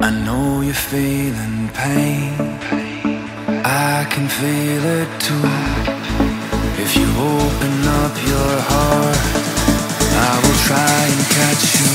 I know you're feeling pain, I can feel it too. If you open up your heart, I will try and catch you.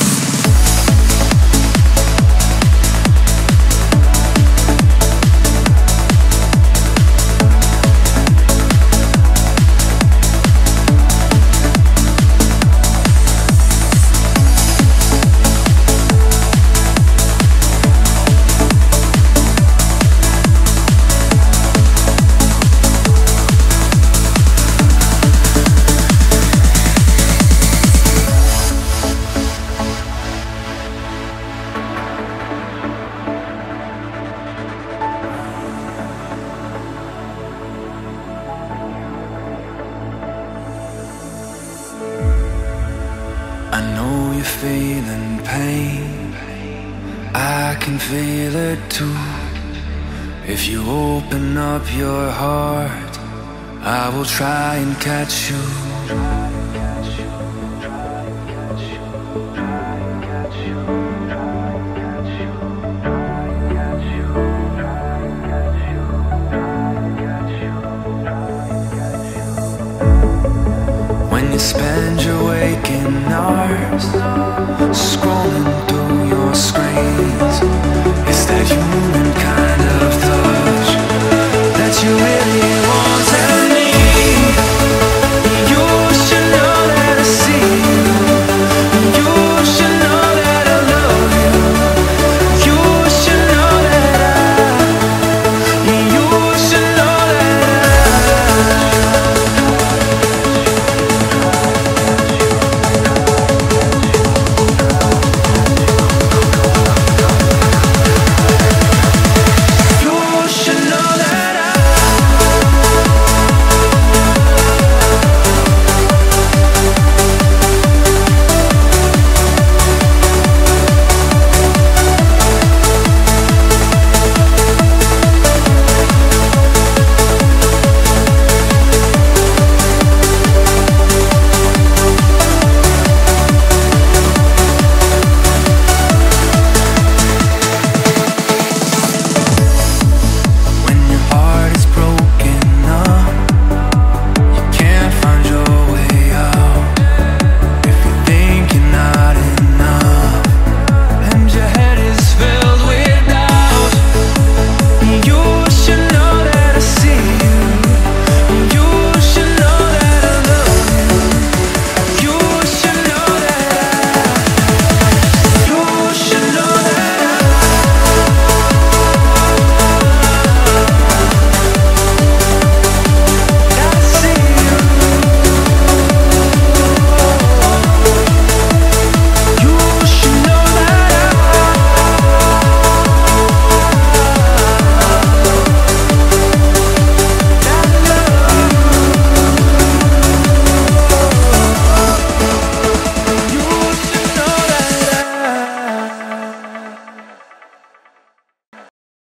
Feeling pain, I can feel it too. If you open up your heart, I will try and catch you.